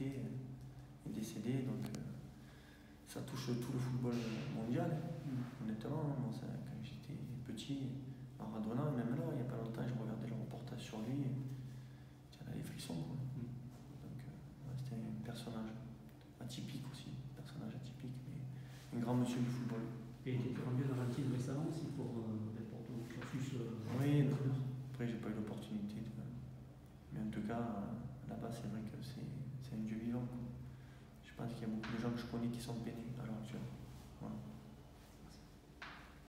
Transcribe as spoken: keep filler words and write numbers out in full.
été, est décédé, donc euh, ça touche tout le football mondial. Mmh. Honnêtement, moi, ça, quand j'étais petit, Maradona, même là, il n'y a pas longtemps, je regardais le reportage sur lui, j'avais les frissons. Quoi. Mmh. Donc euh, ouais, c'était un personnage atypique aussi, un personnage atypique, mais un grand monsieur du football. Et tu es rendu en Argentine récemment aussi pour, euh, pour ton cursus euh, Oui, après j'ai pas eu l'opportunité de... Mais en tout cas, là-bas c'est vrai que c'est un dieu vivant. Quoi. Je pense qu'il y a beaucoup de gens que je connais qui sont peinés à l'heure actuelle. Voilà.